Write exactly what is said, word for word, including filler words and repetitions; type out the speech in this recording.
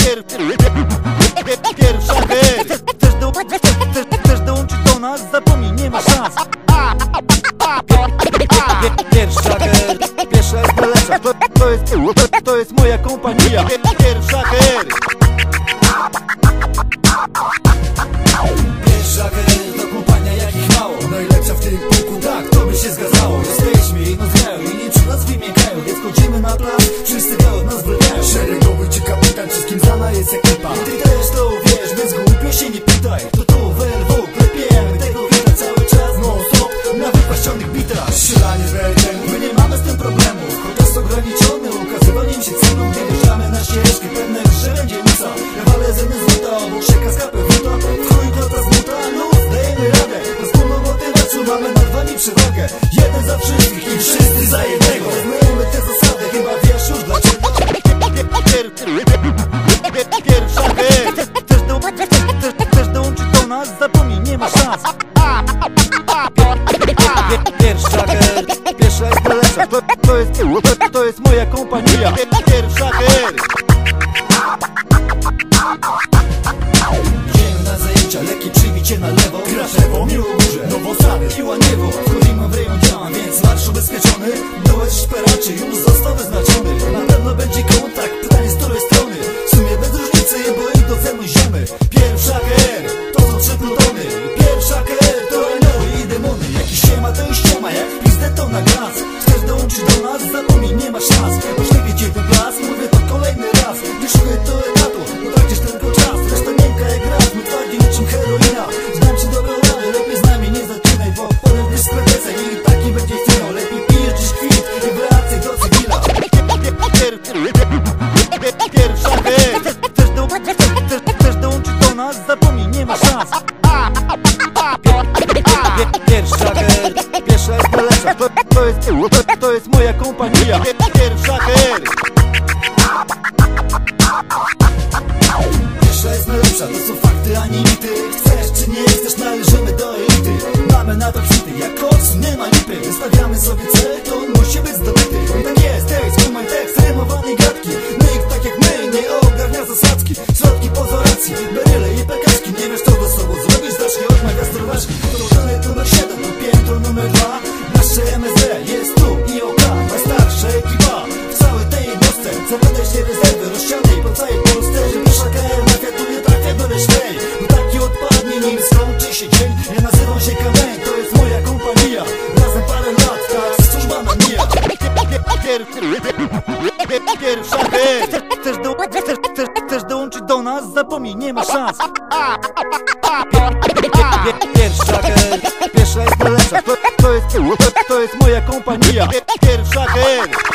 Pierwsza her. Chcesz, do, chcesz, chcesz, chcesz dołączyć do nas? Zapomnij, nie ma szans. Pierwsza her. Pierwsza jest najlepsza. To, to, jest, to, to jest moja kompania. Pierwsza her. Pierwsza her to kompania jakich mało. Najlepsza w tym pułku, tak, to by się zgadzało. Jesteśmy jedno z kraju i nie przy nas wymiękają. Więc chodzimy na plac, wszyscy go od nas wracają. Szeregowy czy kapitan, wszystkim znana jest ekipa. Ty też to wiesz, więc głupio się nie pytaj. To to w L W, klepujemy tego hita cały czas. No stop, na wypaścionych bitach. Strzelanie z beltem, my nie mamy z tym problemu. Chociaż ograniczony, ukazywaniem się ceną. Gdy wjeżdżamy na ścieżkę, pewne, że będzie musa. Ja walę ze mnie złota, obok się kaskapę wróta. W chuj glota zmuta, luz, dajemy radę. Na wspólną motywacją mamy nad wami przewagę. Jeden za wszystkich i wszyscy za jednego. Znajemy te zasady, chyba wiesz już dlaczego. Pierwsza her. Chcesz, do, chcesz, chcesz, chcesz dołączyć do nas? Zapomnij, nie ma szans. Pierwsza her. Pierwsza jest najlepsza. To, to, jest, to, to jest moja kompania. Pierwsza her. Idziemy na zajęcia, leki przybicie na lewo. Kraszewo, miło górze, Nowosady, Piła Niewo. Wchodzimy w rejon działań, więc marsz ubezpieczony. Dołeś szperaczy, już został wyznaczony. Na pewno będzie kontakt, pytanie z której strony. W sumie bez różnicy, bo i do celu ziomy. Pierwsza her, to są trzy plutony. Pierwsza her, to anioły i demony. Jakiś ściema, to już ściema, jak pizdę to na gaz. Chcesz dołączyć do nas? Zapomnij, nie ma szans. Możliwie cię ten glas, mówię to kolejny raz. Wyszukaj to etatu, bo tracisz tylko czas. Reszta miękka jak raz, my twardi niczym heroina. Znam ci dobrą radę, lepiej z nami nie zaczynaj. Bo potem wiesz z pretensem i taki będzie finał. Lepiej pijesz dziś kwit i wracaj do cywila. Pierwsza her. Chcesz, do, chcesz, chcesz, chcesz dołączyć do nas? Zapomnij, nie ma szans. Pierwsza her. Pierwsza jest najlepsza. To, to, jest, to, to jest moja kompania. Pierwsza her. Pierwsza jest najlepsza, to są fakty, a nie mity. Chcesz czy nie chcesz, należymy do elity. Mamy na to kwity, jak koc, nie ma lipy. Wystawiamy sobie cel, to on musi być zdobyty. I tak jest, tekst, skumaj tekst, rymowanej gadki. Nikt tak jak my nie ogarnia zasadzki. Środki pozoracji, beryle i pekaczki. Nie wiesz co do sobą zrobisz, zacznij od magastrolowaczki. To dalej numer siedem, to piętro numer dwa. Nasze M S D jest tu i OK, najstarsza ekipa. W całej tej jednostce, zapytaj się rezerwy, rozsianej po całej Polsce. Że pierwsza K R mafia tu nie trafia do resztej. Bo taki odpadnie, nim skończy się dzień. Ja nazywam się Kameń, to jest moja kompania. Razem parę lat, tak, służba nam mija. Pierwsza her. Chcesz, do, chcesz, chcesz, chcesz dołączyć do nas? Zapomnij, nie ma szans. Pierwsza her. Pierwsza jest najlepsza. To, to, jest, to, to jest moja kompania. Pierwsza her.